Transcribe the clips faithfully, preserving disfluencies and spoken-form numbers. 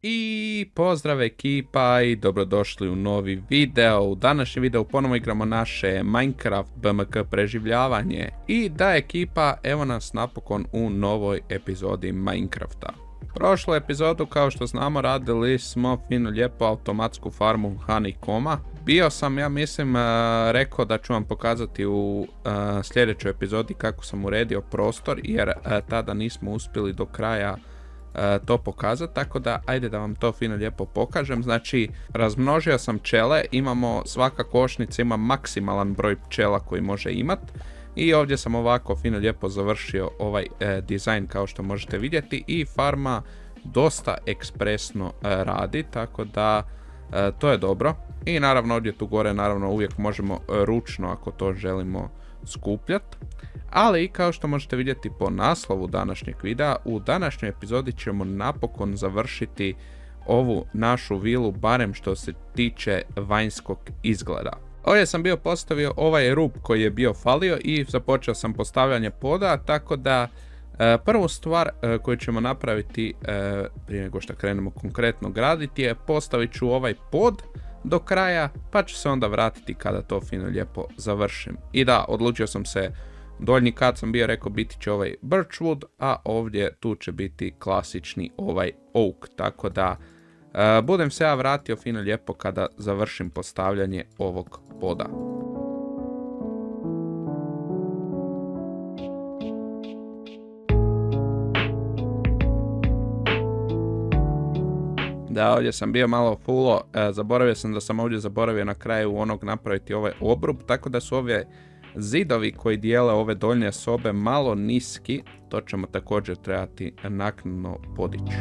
I pozdrav ekipa i dobrodošli u novi video. U današnjem videu ponovo igramo naše Minecraft B M K preživljavanje. I da ekipa, evo nas napokon u novoj epizodi Minecrafta. Prošlu epizodu, kao što znamo, radili smo fino lijepo automatsku farmu Honeycomba. Bio sam, ja mislim, rekao da ću vam pokazati u sljedećoj epizodi kako sam uredio prostor, jer tada nismo uspjeli do kraja to pokazati, tako da ajde da vam to fino lijepo pokažem. Znači, razmnožio sam pčele, imamo, svaka košnica ima maksimalan broj pčela koji može imat. I ovdje sam ovako fino lijepo završio ovaj e, dizajn, kao što možete vidjeti, i farma dosta ekspresno e, radi, tako da e, to je dobro. I naravno ovdje tu gore naravno uvijek možemo e, ručno ako to želimo skupljati. Ali kao što možete vidjeti po naslovu današnjeg videa, u današnjoj epizodi ćemo napokon završiti ovu našu vilu, barem što se tiče vanjskog izgleda. Ovdje sam bio postavio ovaj rub koji je bio falio i započeo sam postavljanje poda, tako da e, prvu stvar e, koju ćemo napraviti e, prije nego što krenemo konkretno graditi je postavit ću ovaj pod do kraja, pa ću se onda vratiti kada to fino lijepo završim. I da, odlučio sam se, donji kat sam bio rekao biti će ovaj birchwood, a ovdje tu će biti klasični ovaj oak, tako da Uh, budem se ja vratio fino lijepo kada završim postavljanje ovog poda. Da, ovdje sam bio malo fulo, uh, zaboravio sam da sam ovdje zaboravio na kraju onog napraviti ovaj obrub, tako da su ove zidovi koji dijele ove donje sobe malo niski, to ćemo također trebati naknadno podići.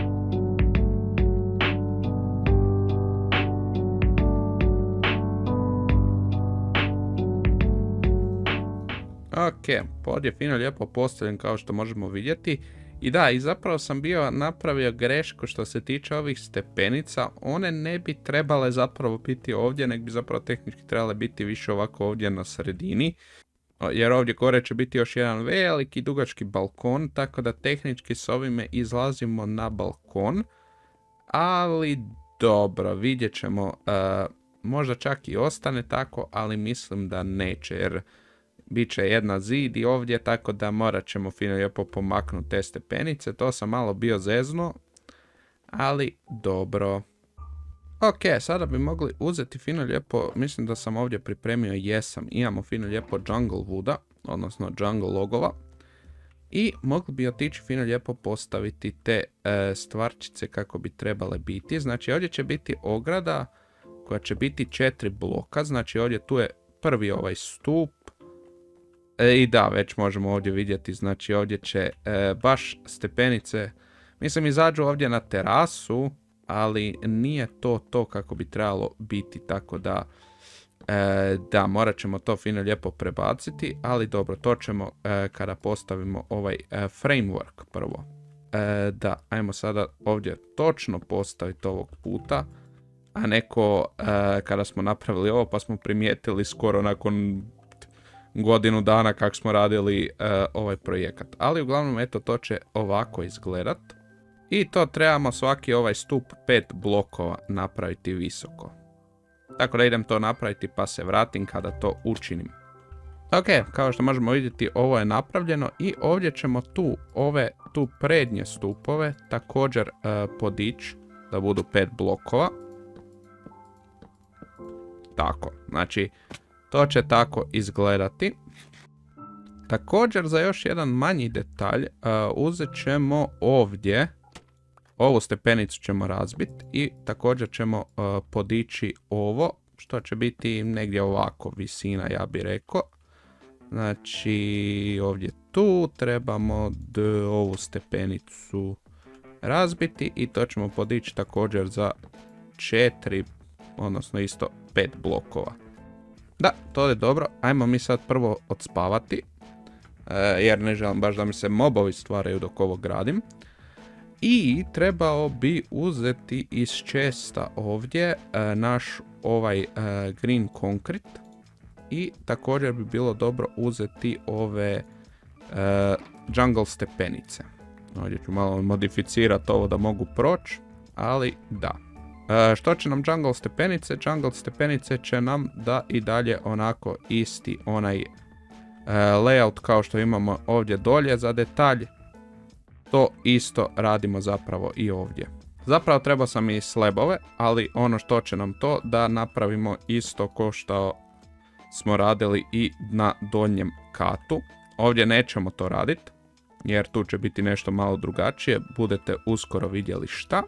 Ok, pod je fino lijepo postavljen kao što možemo vidjeti. I da, i zapravo sam bio napravio grešku što se tiče ovih stepenica. One ne bi trebale zapravo biti ovdje, nek bi zapravo tehnički trebale biti više ovako ovdje na sredini. Jer ovdje gore će biti još jedan veliki dugački balkon, tako da tehnički s ovime izlazimo na balkon. Ali dobro, vidjet ćemo, uh, možda čak i ostane tako, ali mislim da neće, jer bit će jedna zid i ovdje, tako da morat ćemo fino lijepo pomaknuti te stepenice. To sam malo bio zezno, ali dobro. Ok, sada bi mogli uzeti fino lijepo, mislim da sam ovdje pripremio, jesam, imamo fino lijepo jungle wooda, odnosno jungle logova. I mogli bi otići fino lijepo postaviti te e, stvarčice kako bi trebale biti. Znači ovdje će biti ograda koja će biti četiri bloka, znači ovdje tu je prvi ovaj stup. E, I da, već možemo ovdje vidjeti, znači ovdje će e, baš stepenice, mislim, izađu ovdje na terasu, ali nije to to kako bi trebalo biti, tako da, e, da, morat ćemo to fino lijepo prebaciti, ali dobro, to ćemo e, kada postavimo ovaj e, framework prvo. E, da, ajmo sada ovdje točno postaviti ovog puta, a neko e, kada smo napravili ovo pa smo primijetili skoro nakon godinu dana kako smo radili uh, ovaj projekat. Ali uglavnom, eto, to će ovako izgledat. I to trebamo svaki ovaj stup pet blokova napraviti visoko. Tako da idem to napraviti pa se vratim kada to učinim. Ok, kao što možemo vidjeti, ovo je napravljeno i ovdje ćemo tu ove tu prednje stupove također uh, podići da budu pet blokova. Tako, znači to će tako izgledati. Također za još jedan manji detalj uh, uzet ćemo ovdje, ovu stepenicu ćemo razbiti i također ćemo uh, podići ovo, što će biti negdje ovako visina, ja bih rekao. Znači ovdje tu trebamo d ovu stepenicu razbiti i to ćemo podići također za četiri, odnosno isto pet blokova. Da, to je dobro. Ajmo mi sad prvo odspavati, e, jer ne želim baš da mi se mobovi stvaraju dok ovo gradim. I trebao bi uzeti iz chesta ovdje e, naš ovaj e, green concrete. I također bi bilo dobro uzeti ove e, jungle stepenice. Ovdje ću malo modificirati ovo da mogu proći. ali da. E, što će nam jungle stepenice? Jungle stepenice će nam da i dalje onako isti onaj e, layout kao što imamo ovdje dolje za detalj. To isto radimo zapravo i ovdje. Zapravo trebao sam i slabove, ali ono što će nam to da napravimo isto ko što smo radili i na donjem katu. Ovdje nećemo to raditi, jer tu će biti nešto malo drugačije, budete uskoro vidjeli šta.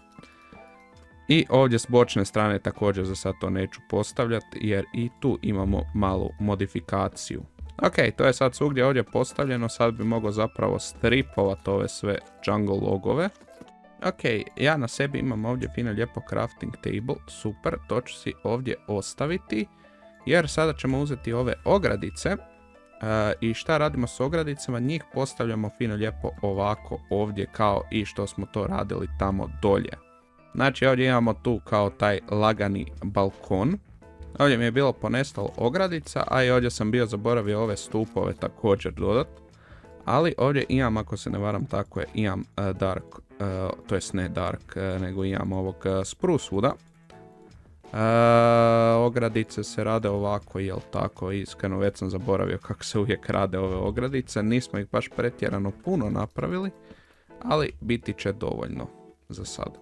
I ovdje s bočne strane također za sad to neću postavljati, jer i tu imamo malu modifikaciju. Ok, to je sad svugdje ovdje postavljeno, sad bi mogao zapravo stripovati ove sve jungle logove. Ok, ja na sebi imam ovdje fino lijepo crafting table, super, to ću si ovdje ostaviti, jer sada ćemo uzeti ove ogradice. Uh, I šta radimo s ogradicama? Njih postavljamo fino lijepo ovako ovdje kao i što smo to radili tamo dolje. Znači ovdje imamo tu kao taj lagani balkon. Ovdje mi je bilo ponestalo ogradica, a i ovdje sam bio zaboravio ove stupove također dodat. Ali ovdje imam, ako se ne varam tako je, imam uh, dark, uh, to jest ne dark, uh, nego imam ovog uh, spruce wooda. Uh, ogradice se rade ovako, jel tako, iskreno već sam zaboravio kako se uvijek rade ove ogradice, nismo ih baš pretjerano puno napravili, ali biti će dovoljno za sad.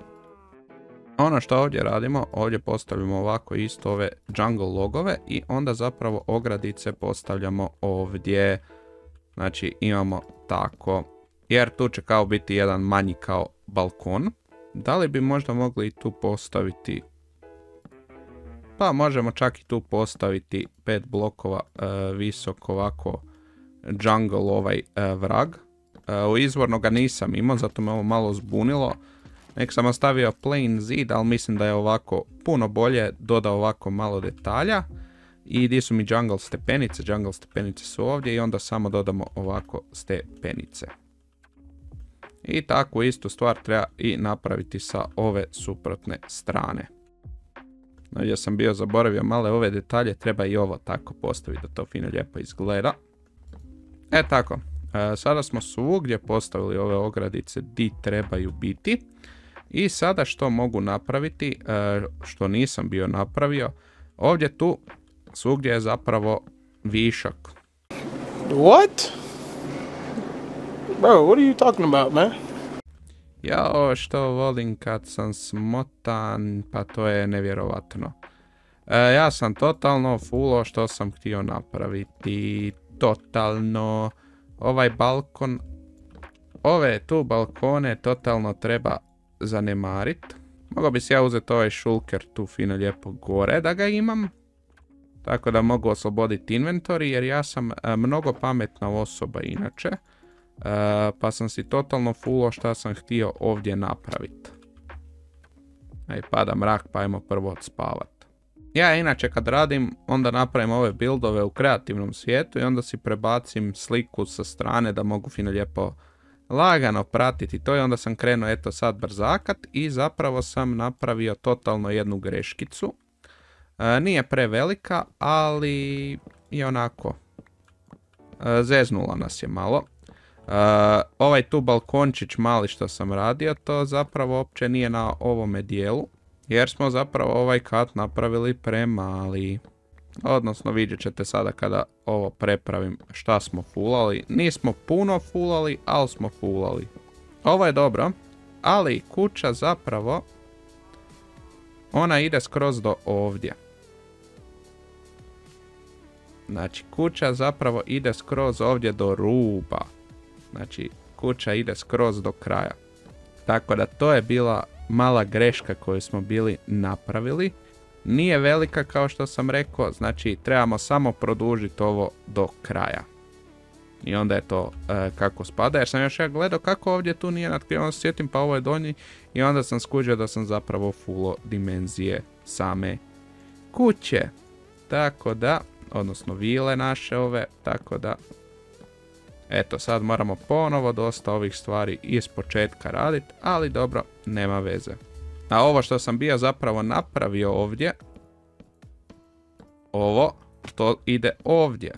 Ono što ovdje radimo, ovdje postavljamo ovako isto ove jungle logove i onda zapravo ogradice postavljamo ovdje, znači imamo tako, jer tu će kao biti jedan manji kao balkon. Da li bi možda mogli i tu postaviti, pa možemo čak i tu postaviti pet blokova uh, visok ovako jungle ovaj uh, vrag. Uh, u izvorno ga nisam imao, zato me ovo malo zbunilo. Nek sam ostavio plain zid, ali mislim da je ovako puno bolje, dodao ovako malo detalja. I gdje su mi jungle stepenice, jungle stepenice su ovdje i onda samo dodamo ovako stepenice. I takvu istu stvar treba i napraviti sa ove suprotne strane. Ja sam bio zaboravio male ove detalje, treba i ovo tako postaviti da to fino lijepo izgleda. E tako, e, sada smo svugdje postavili ove ogradice di trebaju biti. I sada što mogu napraviti, e, što nisam bio napravio, ovdje tu svugdje je zapravo višak. What? Bro, what are you talking about, man? Jao, što volim kad sam smotan, pa to je nevjerovatno. E, ja sam totalno fullo što sam htio napraviti. Totalno. Ovaj balkon, ove tu balkone totalno treba zanemarit. Mogao bi si ja uzeti ovaj šulker tu fino lijepo gore da ga imam. Tako da mogu osloboditi inventory, jer ja sam e, mnogo pametna osoba inače. Uh, pa sam si totalno fullo šta sam htio ovdje napraviti. Aj, pada mrak, pa ajmo prvo odspavat. Ja inače kad radim, onda napravim ove buildove u kreativnom svijetu i onda si prebacim sliku sa strane da mogu fino lijepo lagano pratiti to i onda sam krenuo eto sad brzakat i zapravo sam napravio totalno jednu greškicu. Uh, nije prevelika, ali je onako uh, zeznula nas je malo. Uh, ovaj tu balkončić mali što sam radio, to zapravo uopće nije na ovome dijelu, jer smo zapravo ovaj kat napravili premali. Odnosno vidjet ćete sada kada ovo prepravim šta smo fulali. Nismo puno fulali, ali smo fulali. Ovo je dobro, ali kuća zapravo ona ide skroz do ovdje. Znači kuća zapravo ide skroz ovdje do ruba. Znači, kuća ide skroz do kraja. Tako da to je bila mala greška koju smo bili napravili. Nije velika kao što sam rekao, znači trebamo samo produžiti ovo do kraja. I onda je to e, kako spada, jer sam još ja gledao kako ovdje tu nije natkriveno, onda se sjetim pa ovo je donji. I onda sam skužio da sam zapravo fullo dimenzije same kuće. Tako da, odnosno vile naše ove, tako da... Eto, sad moramo ponovo dosta ovih stvari iz početka raditi, ali dobro, nema veze. A ovo što sam bio zapravo napravio ovdje, ovo, to ide ovdje.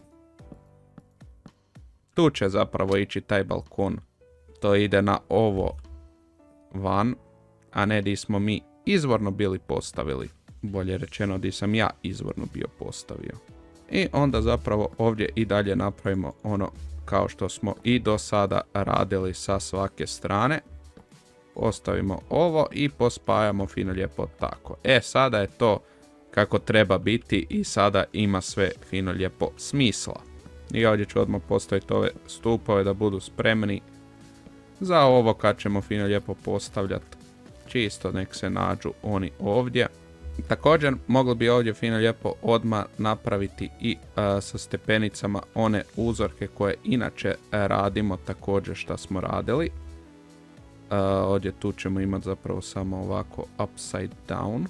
Tu će zapravo ići taj balkon. To ide na ovo van. a ne di smo mi izvorno bili postavili. Bolje rečeno di sam ja izvorno bio postavio. I onda zapravo ovdje i dalje napravimo ono kao što smo i do sada radili sa svake strane. Postavimo ovo i pospajamo fino lijepo tako. E, sada je to kako treba biti i sada ima sve fino lijepo smisla. I ovdje ću odmah postaviti ove stupove da budu spremni za ovo kad ćemo fino lijepo postavljati. Čisto nek se nađu oni ovdje. Također mogli bi ovdje fino lijepo odmah napraviti i uh, sa stepenicama one uzorke koje inače radimo također što smo radili. Uh, ovdje tu ćemo imati zapravo samo ovako upside down.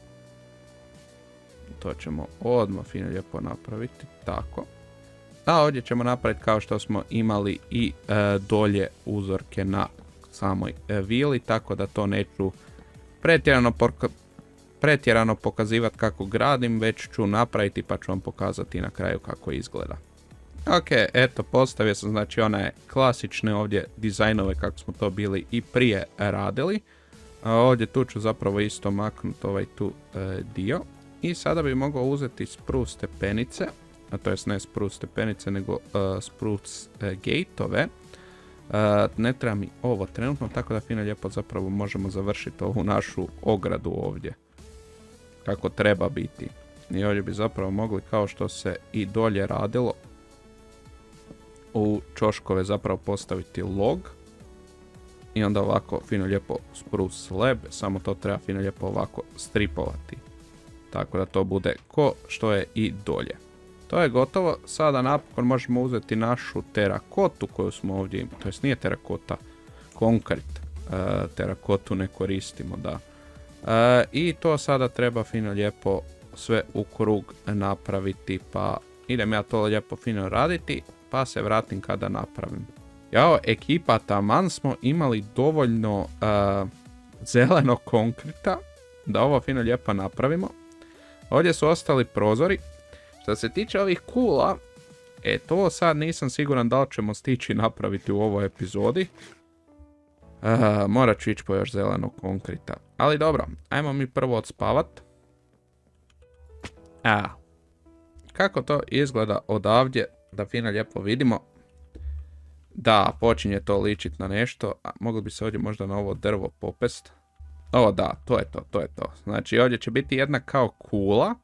To ćemo odmah fino lijepo napraviti tako. A ovdje ćemo napraviti kao što smo imali i uh, dolje uzorke na samoj uh, vili, tako da to neću pretjerano pokazati. pretjerano pokazivati kako gradim, već ću napraviti pa ću vam pokazati na kraju kako izgleda. Ok, eto, postavio sam znači one klasične ovdje dizajnove kako smo to bili i prije radili. A ovdje tu ću zapravo isto maknuti ovaj tu e, dio. I sada bi mogao uzeti sprue stepenice, a to jest ne sprue stepenice nego e, sprue e, gateove. Uh, ne treba mi ovo trenutno, tako da fino lijepo zapravo možemo završiti ovu našu ogradu ovdje kako treba biti. I ovdje bi zapravo mogli, kao što se i dolje radilo, u čoškove zapravo postaviti log i onda ovako fino lijepo sprue slab, samo to treba fino lijepo ovako stripovati, tako da to bude ko što je i dolje. To je gotovo. Sada napokon možemo uzeti našu terakotu koju smo ovdje, to jest nije terakota, konkret, uh, terakotu ne koristimo, da. Uh, I to sada treba fino lijepo sve u krug napraviti, pa idem ja to lijepo fino raditi, pa se vratim kada napravim. Jao, ekipa, taman smo imali dovoljno uh, zelenog konkreta da ovo fino lijepo napravimo. Ovdje su ostali prozori. Što se tiče ovih kula, e to sad nisam siguran da li ćemo stići napraviti u ovoj epizodi. Uh, morat ću ići po još zelenog konkreta. Ali dobro, ajmo mi prvo odspavat. A, kako to izgleda odavdje, da fino lijepo vidimo. Da, počinje to ličiti na nešto. A, mogli bi se ovdje možda na ovo drvo popest. O da, to je to, to je to. Znači ovdje će biti jedna kao kula.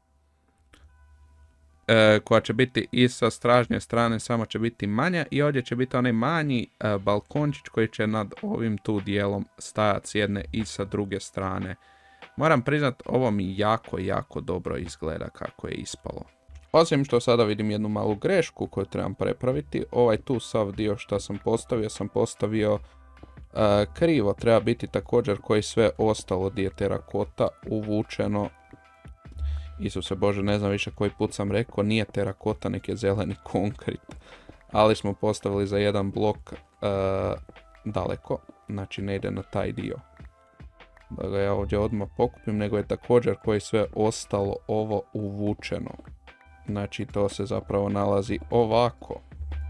Koja će biti i sa stražnje strane, samo će biti manja, i ovdje će biti onaj manji e, balkončić koji će nad ovim tu dijelom stajati s jedne i sa druge strane. Moram priznat, ovo mi jako, jako dobro izgleda kako je ispalo. Osim što sada vidim jednu malu grešku koju trebam prepraviti, ovaj tu sav dio što sam postavio, sam postavio e, krivo, treba biti također koji sve ostalo gdje je terakota uvučeno. Isuse Bože, ne znam više koji put sam rekao, nije terakota, nek je zeleni konkret. Ali smo postavili za jedan blok uh, daleko, znači ne ide na taj dio. Da ga ja ovdje odmah pokupim, nego je također koji sve ostalo ovo uvučeno. Znači to se zapravo nalazi ovako.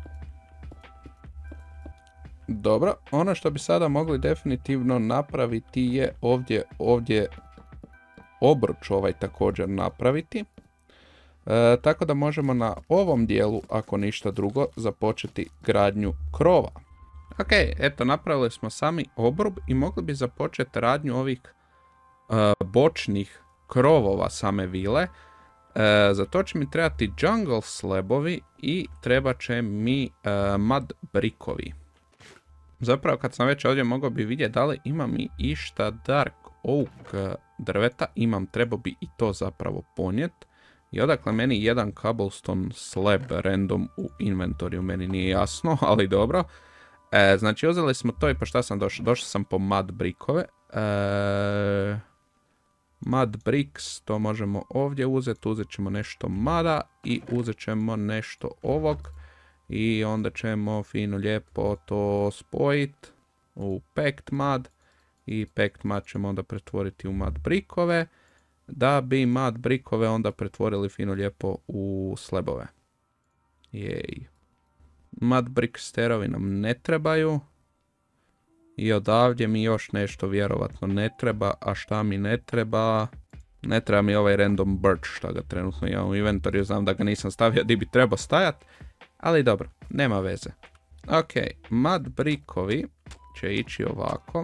Dobro, ono što bi sada mogli definitivno napraviti je ovdje, ovdje obruč ovaj također napraviti. E, tako da možemo na ovom dijelu, ako ništa drugo, započeti gradnju krova. Ok, eto, napravili smo sami obrub i mogli bi započeti radnju ovih e, bočnih krovova same vile. E, za to će mi trebati jungle slabovi i treba će mi e, mud brickovi. Zapravo kad sam već ovdje mogao bi vidjeti da li ima mi išta dark oak drveta, imam, trebao bi i to zapravo ponijet. I odakle meni jedan cobblestone slab random u inventoriju, meni nije jasno, ali dobro. E, znači uzeli smo to i pa šta sam došao? Došao sam po mud brickove. E, mud bricks, to možemo ovdje uzeti, uzet ćemo nešto mada i uzet ćemo nešto ovog. I onda ćemo fino lijepo to spojiti u packed mud. I packed mud ćemo onda pretvoriti u mud brickove, da bi mud brickove onda pretvorili fino lijepo u slabove. Jej. Mud brick sterovi nam ne trebaju. I odavdje mi još nešto vjerovatno ne treba, a šta mi ne treba? Ne treba mi ovaj random birch što ga trenutno imam u inventoriju, znam da ga nisam stavio di bi trebao stajat, ali dobro, nema veze. Ok, mud brickovi će ići ovako.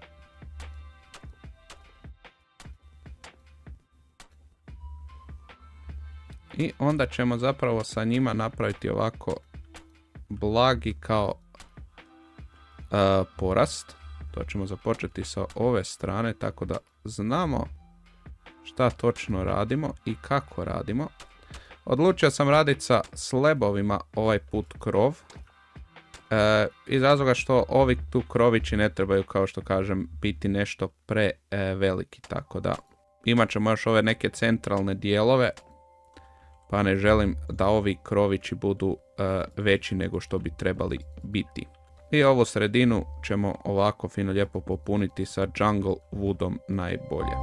I onda ćemo zapravo sa njima napraviti ovako blagi kao uh, porast. To ćemo započeti sa ove strane, tako da znamo šta točno radimo i kako radimo. Odlučio sam raditi sa slabovima ovaj put krov. E, iz razloga što ovi tu krovići ne trebaju, kao što kažem, biti nešto pre e, veliki. Tako da imat ćemo još ove neke centralne dijelove. Pa ne želim da ovi krovići budu e, veći nego što bi trebali biti. I ovu sredinu ćemo ovako fino lijepo popuniti sa jungle woodom najbolje.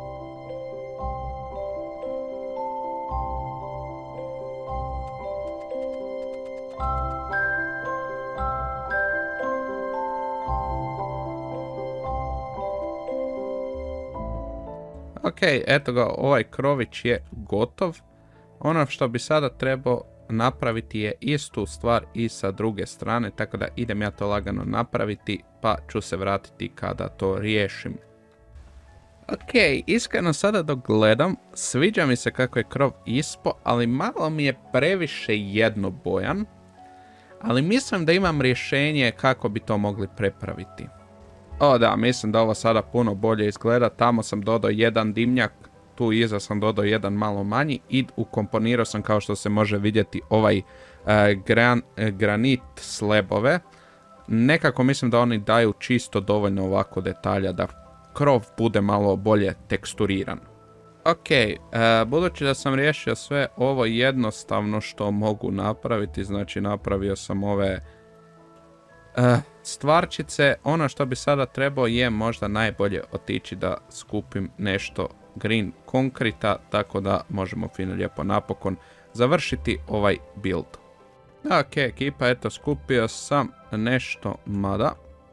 Ok, eto ga, ovaj krović je gotov. Ono što bi sada trebao napraviti je istu stvar i sa druge strane, tako da idem ja to lagano napraviti, pa ću se vratiti kada to riješim. Ok, iskreno sada dok gledam, sviđa mi se kako je krov ispo, ali malo mi je previše jednobojan, ali mislim da imam rješenje kako bi to mogli prepraviti. O da, mislim da ovo sada puno bolje izgleda, tamo sam dodao jedan dimnjak, tu iza sam dodao jedan malo manji i ukomponirao sam, kao što se može vidjeti, ovaj uh, gran, uh, granit slabove. Nekako mislim da oni daju čisto dovoljno ovako detalja da krov bude malo bolje teksturiran. Ok, uh, budući da sam riješio sve ovo jednostavno što mogu napraviti, znači napravio sam ove uh, stvarčice, ono što bi sada trebao je možda najbolje otići da skupim nešto green konkrita, tako da možemo fino lijepo napokon završiti ovaj build. Ok, ekipa, eto, skupio sam nešto mada.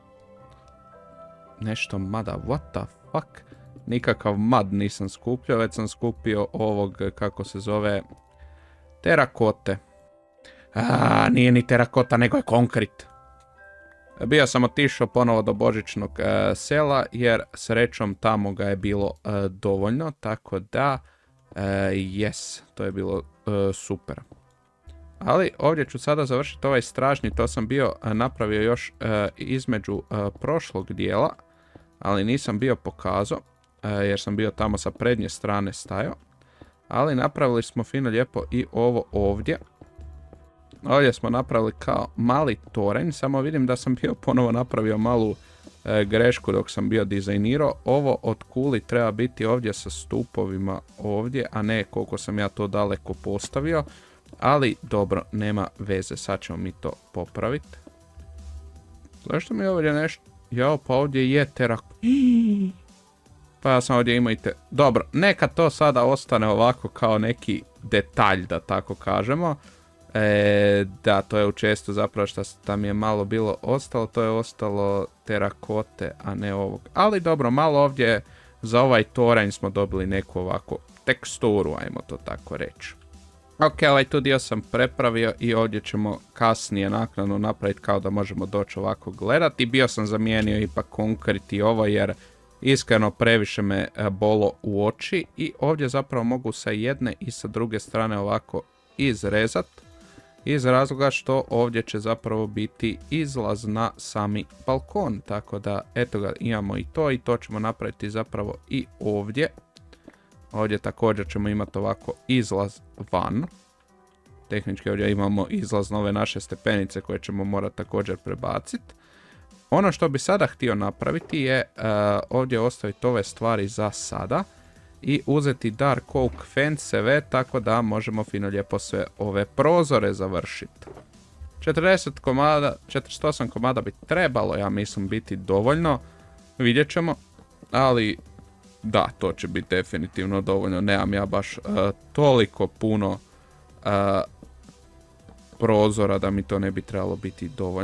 Nešto mada, what the fuck? Nikakav mad nisam skupio, već sam skupio ovog, kako se zove, terakote. A, nije ni terakota, nego je konkrit. Bio sam otišao ponovo do božićnog uh, sela, jer srećom tamo ga je bilo uh, dovoljno, tako da, uh, yes, to je bilo uh, super. Ali ovdje ću sada završiti ovaj stražnji, to sam bio uh, napravio još uh, između uh, prošlog dijela, ali nisam bio pokazao, uh, jer sam bio tamo sa prednje strane stajao. Ali napravili smo fino lijepo i ovo ovdje. Ovdje smo napravili kao mali toranj, samo vidim da sam bio ponovo napravio malu e, grešku dok sam bio dizajnirao. Ovo od kuli treba biti ovdje sa stupovima ovdje, a ne koliko sam ja to daleko postavio. Ali dobro, nema veze, sad ćemo mi to popraviti. Zašto mi ovdje nešto? Jao, pa ovdje je terak... Pa ja sam ovdje imao i te... Dobro, neka to sada ostane ovako kao neki detalj, da tako kažemo. E, da, to je u čestu zapravo što tam je malo bilo ostalo, to je ostalo terakote, a ne ovog. Ali dobro, malo ovdje za ovaj toranj smo dobili neku ovako teksturu, ajmo to tako reći. Ok, ovaj tu dio sam prepravio i ovdje ćemo kasnije naknadno napraviti kao da možemo doći ovako gledati. Bio sam zamijenio ipak konkrit i ovo jer iskreno previše me bolo u oči. I ovdje zapravo mogu sa jedne i sa druge strane ovako izrezat. Iz razloga što ovdje će zapravo biti izlaz na sami balkon. Tako da eto ga, imamo i to i to ćemo napraviti zapravo i ovdje. Ovdje također ćemo imati ovako izlaz van. Tehnički ovdje imamo izlaz na ove naše stepenice koje ćemo morati također prebaciti. Ono što bi sada htio napraviti je uh, ovdje ostaviti ove stvari za sada. I uzeti Dark Oak fenceve, tako da možemo fino lijepo sve ove prozore završiti. četrdeset komada, četrdeset osam komada bi trebalo, ja mislim, biti dovoljno. Vidjet ćemo, ali da, to će biti definitivno dovoljno. Nemam ja baš uh, toliko puno uh, prozora da mi to ne bi trebalo biti dovoljno.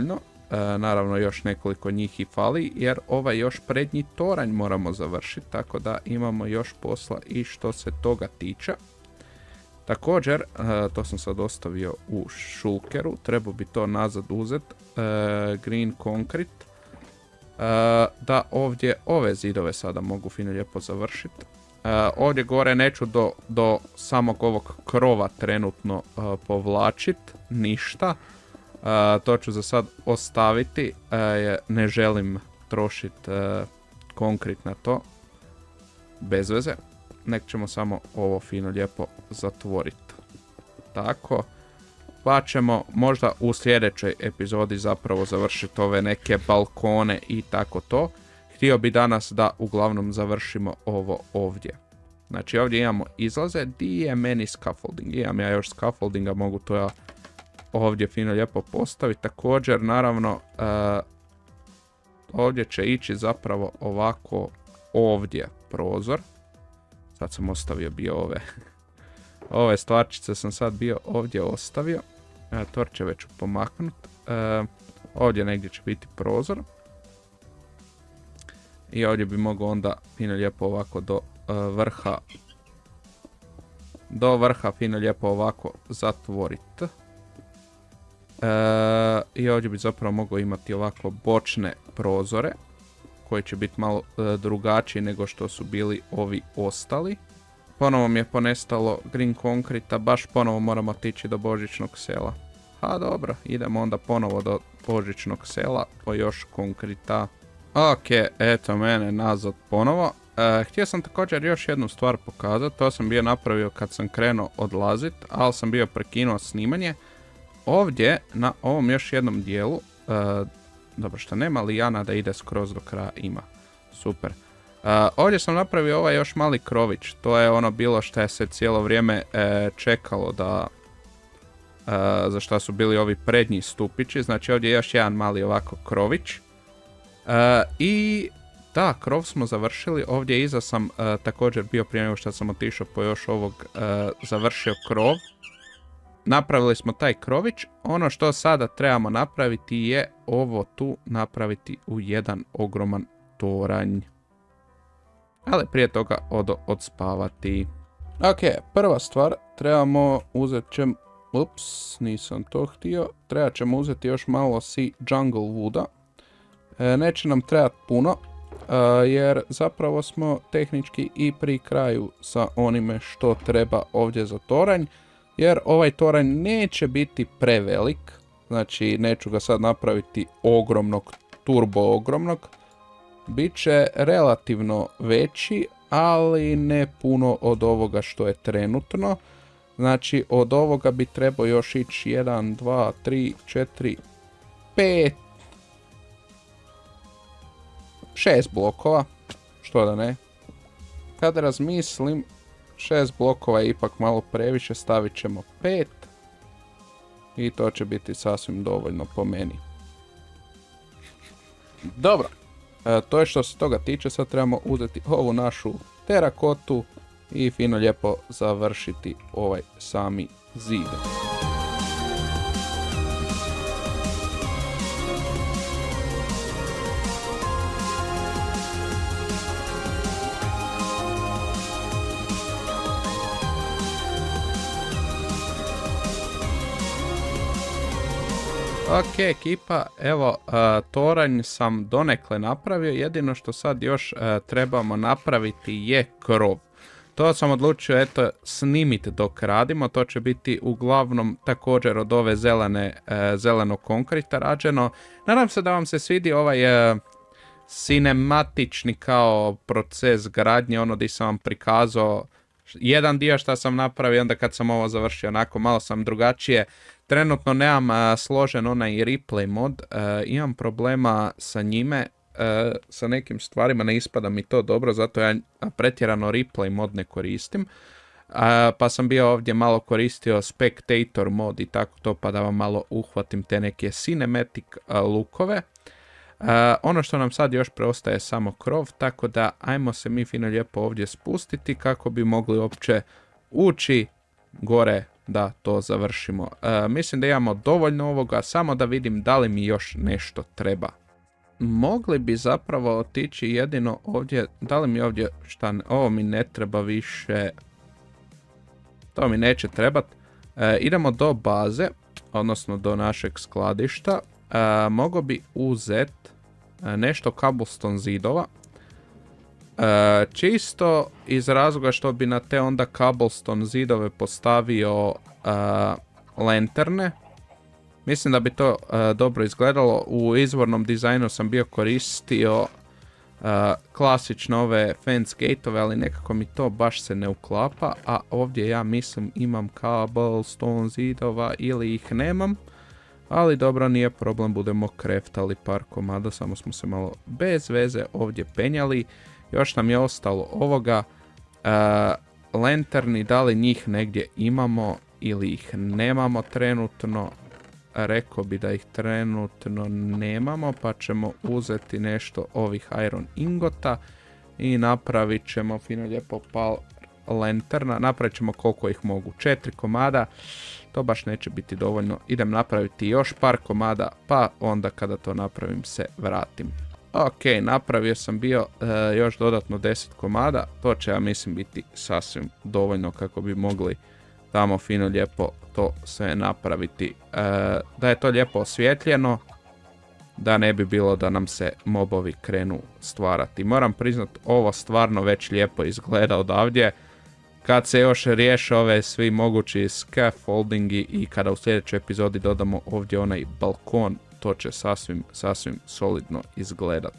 e, naravno još nekoliko njih i fali, jer ovaj još prednji toranj moramo završiti, tako da imamo još posla i što se toga tiče. Također, e, to sam sad ostavio u šulkeru, trebao bi to nazad uzet, e, green concrete, e, da ovdje ove zidove sada mogu fino lijepo završiti. Uh, ovdje gore neću do, do samog ovog krova trenutno uh, povlačit ništa. Uh, to ću za sad ostaviti. Uh, ne želim trošit uh, konkret na to. Bez veze. Nek ćemo samo ovo fino lijepo zatvoriti. Tako. Pa ćemo možda u sljedećoj epizodi zapravo završiti ove neke balkone i tako to. Htio bi danas da uglavnom završimo ovo ovdje. Znači ovdje imamo izlaze, di je meni scaffolding. Imam ja još scaffoldinga, mogu to ja ovdje fino lijepo postaviti. Također naravno uh, ovdje će ići zapravo ovako ovdje prozor. Sad sam ostavio bio ove. Ove stvarčice sam sad bio ovdje ostavio. Uh, torčeve ću pomaknut. Uh, ovdje negdje će biti prozor. I ovdje bi mogao onda fino lijepo ovako do uh, vrha do vrha fino lijepo ovako zatvoriti. Uh, I ovdje bi zapravo mogao imati ovako bočne prozore koji će biti malo uh, drugačiji nego što su bili ovi ostali. Ponovo mi je ponestalo green concrete, baš ponovo moramo otići do božićnog sela. Ha dobro, idemo onda ponovo do božićnog sela po još konkrita. Ok, eto mene nazad ponovo. E, htio sam također još jednu stvar pokazati, to sam bio napravio kad sam krenuo odlazit, ali sam bio prekinuo snimanje. Ovdje, na ovom još jednom dijelu, e, dobro što nema lijana da ide skroz do kraja, ima. Super. E, ovdje sam napravio ovaj još mali krović, to je ono bilo što je se cijelo vrijeme e, čekalo da... E, za šta su bili ovi prednji stupići, znači ovdje je još jedan mali ovako krović. Uh, I da, krov smo završili, ovdje iza sam uh, također bio prije nego što sam otišao po još ovog uh, završio krov. Napravili smo taj krović, ono što sada trebamo napraviti je ovo tu napraviti u jedan ogroman toranj. Ali prije toga odo odspavati. Ok, prva stvar, trebamo uzeti ćemo, ups, nisam to htio, trebat ćemo uzeti još malo si jungle wooda. Neće nam trebati puno, jer zapravo smo tehnički i pri kraju sa onime što treba ovdje za toranj, jer ovaj toranj neće biti prevelik, znači neću ga sad napraviti ogromnog, turbo ogromnog, bit će relativno veći, ali ne puno od ovoga što je trenutno, znači od ovoga bi trebao još ići jedan, dva, tri, četiri, pet, šest blokova, što da ne. Kada razmislim, šest blokova je ipak malo previše, stavit ćemo pet. I to će biti sasvim dovoljno po meni. Dobro, e, to je što se toga tiče, sad trebamo uzeti ovu našu terakotu i fino lijepo završiti ovaj sami zid. Ok ekipa, evo uh, toranj sam donekle napravio, jedino što sad još uh, trebamo napraviti je krov. To sam odlučio eto snimiti dok radimo, to će biti uglavnom također od ove zelene, uh, zelenog konkreta rađeno. Nadam se da vam se svidi ovaj uh, cinematični kao proces gradnje, ono di sam vam prikazao jedan dio što sam napravio, onda kad sam ovo završio, onako malo sam drugačije. Trenutno nemam uh, složen onaj replay mod, uh, imam problema sa njime, uh, sa nekim stvarima ne ispada mi to dobro, zato ja pretjerano replay mod ne koristim. Uh, pa sam bio ovdje malo koristio spectator mod i tako to, pa da vam malo uhvatim te neke cinematic uh, lookove. Uh, ono što nam sad još preostaje je samo krov, tako da ajmo se mi fino lijepo ovdje spustiti kako bi mogli uopće ući gore da to završimo. Uh, mislim da imamo dovoljno ovoga, samo da vidim da li mi još nešto treba. Mogli bi zapravo otići jedino ovdje, da li mi ovdje, šta ne, ovo mi ne treba više, to mi neće trebat. Uh, idemo do baze, odnosno do našeg skladišta. Uh, mogo bi uzet uh, nešto cobblestone zidova. Uh, čisto iz razloga što bi na te onda cobblestone zidove postavio uh, lanterne. Mislim da bi to uh, dobro izgledalo. U izvornom dizajnu sam bio koristio uh, klasične ove fence gateove, ali nekako mi to baš se ne uklapa. A ovdje ja mislim imam cobblestone zidova ili ih nemam. Ali dobro, nije problem, budemo kreftali par komada, samo smo se malo bez veze ovdje penjali. Još nam je ostalo ovoga, uh, lanterni, da li njih negdje imamo ili ih nemamo trenutno. Rekao bi da ih trenutno nemamo, pa ćemo uzeti nešto ovih iron ingota i napravit ćemo fino lijepo pal lanterna. Napravit ćemo koliko ih mogu, četiri komada, to baš neće biti dovoljno. Idem napraviti još par komada, pa onda kada to napravim se vratim. Ok, napravio sam bio uh, još dodatno deset komada, to će ja mislim biti sasvim dovoljno kako bi mogli tamo fino lijepo to sve napraviti. Uh, da je to lijepo osvjetljeno, da ne bi bilo da nam se mobovi krenu stvarati. Moram priznat, ovo stvarno već lijepo izgleda odavdje. Kad se još riješe ove svi mogući scaffoldingi i kada u sljedećoj epizodi dodamo ovdje onaj balkon, to će sasvim, sasvim solidno izgledat.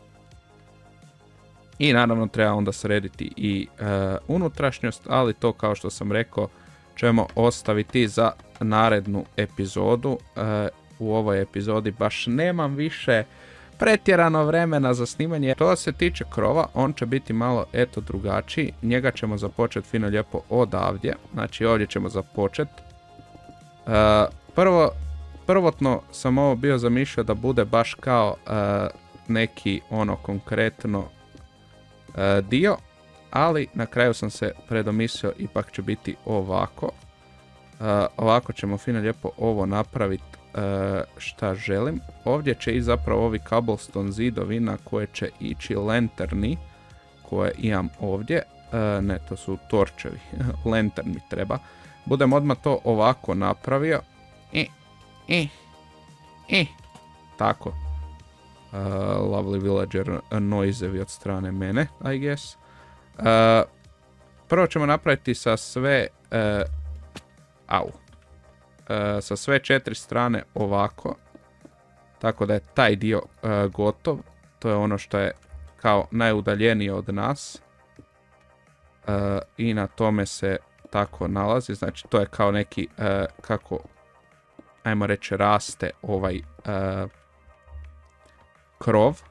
I naravno treba onda srediti i e, unutrašnjost, ali to kao što sam rekao ćemo ostaviti za narednu epizodu. E, u ovoj epizodi baš nemam više pretjerano vremena za snimanje. To se tiče krova, on će biti malo eto drugačiji. Njega ćemo započeti fino lijepo odavdje. Znači ovdje ćemo započeti. E, prvo, prvotno sam ovo bio zamišljao da bude baš kao e, neki ono konkretno e, dio. Ali na kraju sam se predomislio, ipak će biti ovako. E, ovako ćemo fino lijepo ovo napraviti. Uh, šta želim. Ovdje će i zapravo ovi cobblestone zidovi na koje će ići lanterni koje imam ovdje. Uh, ne, to su torčevi. Lantern mi treba. Budem odmah to ovako napravio. I, i, i. Tako. Uh, lovely villager noisevi od strane mene, I guess. Uh, prvo ćemo napraviti sa sve... Uh, au. Uh, sa sve četiri strane ovako, tako da je taj dio uh, gotov. To je ono što je kao najudaljenije od nas uh, i na tome se tako nalazi. Znači to je kao neki uh, kako ajmo reći raste ovaj uh, krov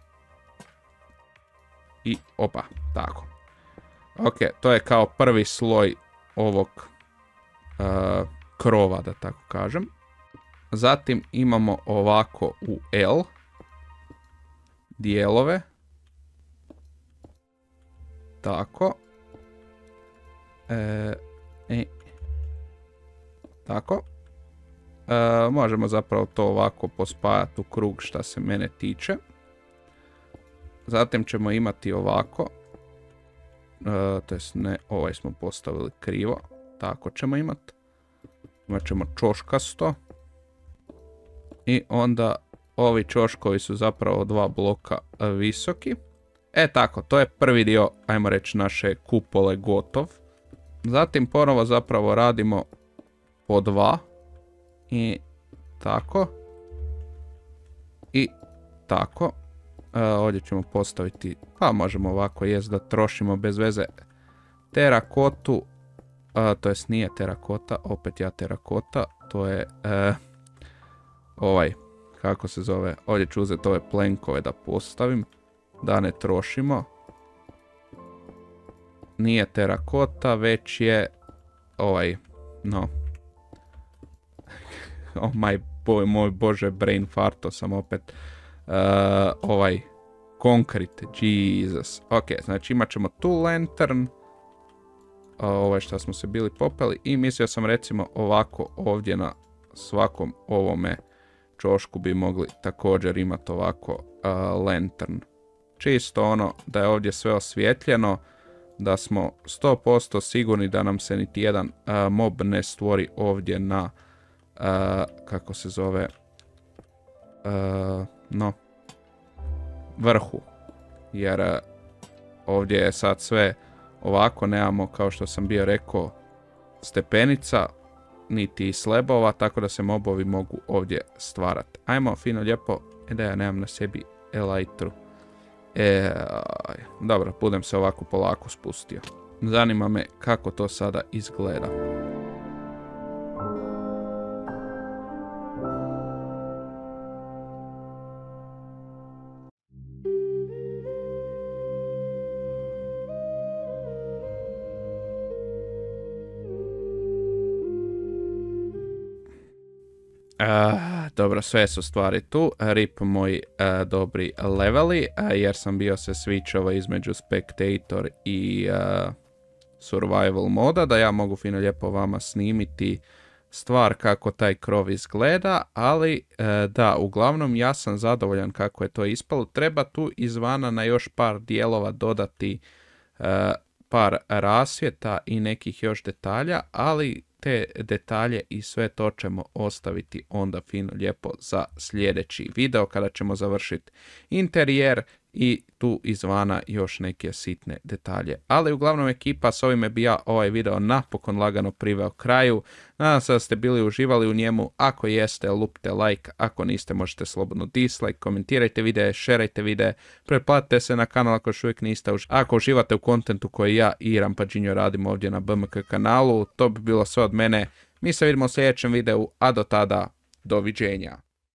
i opa, tako. Ok, to je kao prvi sloj ovog uh, krova, da tako kažem. Zatim imamo ovako u L dijelove. Tako. E, e, tako. E, možemo zapravo to ovako pospajati u krug šta se mene tiče. Zatim ćemo imati ovako. E, to jest ne, ovaj smo postavili krivo. Tako ćemo imati. Imat ćemo čoškasto. I onda ovi čoškovi su zapravo dva bloka visoki. E tako, to je prvi dio, ajmo reći, naše kupole gotov. Zatim ponovo zapravo radimo po dva. I tako. I tako. E, ovdje ćemo postaviti, pa možemo ovako jest da trošimo bez veze terakotu. Uh, to jest nije terakota, opet ja terakota, to je uh, ovaj, kako se zove, ovdje ću uzeti ove plenkove da postavim, da ne trošimo. Nije terakota, već je ovaj, no, oh my boy, moj bože, brain farto sam opet, uh, ovaj, konkrete, Jesus. Ok, znači imat ćemo tu lantern. ovaj što smo se bili popeli i mislio sam recimo ovako ovdje na svakom ovome čošku bi mogli također imati ovako uh, lantern. Čisto ono da je ovdje sve osvjetljeno, da smo sto posto sigurni da nam se niti jedan uh, mob ne stvori ovdje na uh, kako se zove uh, no vrhu, jer uh, ovdje je sad sve ovako, nemamo kao što sam bio rekao stepenica niti slebova, tako da se mobovi mogu ovdje stvarati. Ajmo fino lijepo, e da ja nemam na sebi elytru. E, dobro, budem se ovako polako spustio. Zanima me kako to sada izgleda. Uh, dobro, sve su stvari tu. Rip moji uh, dobri leveli, uh, jer sam bio se switchovao između Spectator i uh, Survival moda, da ja mogu fino lijepo vama snimiti stvar kako taj krov izgleda, ali uh, da, uglavnom ja sam zadovoljan kako je to ispalo. Treba tu izvana na još par dijelova dodati uh, par rasvjeta i nekih još detalja, ali te detalje i sve to ćemo ostaviti onda fino lijepo za sljedeći video kada ćemo završiti interijer i tu izvana još neke sitne detalje. Ali uglavnom ekipa, s ovime bi ja ovaj video napokon lagano priveo kraju. Nadam se da ste bili uživali u njemu. Ako jeste, lupite like, ako niste možete slobodno dislike, komentirajte videe, šerajte videe, pretplatite se na kanal ako još uvijek niste. Ako uživate u kontentu koji ja i Rampađinjo radimo ovdje na B M K kanalu, to bi bilo sve od mene. Mi se vidimo u sljedećem videu, a do tada, doviđenja.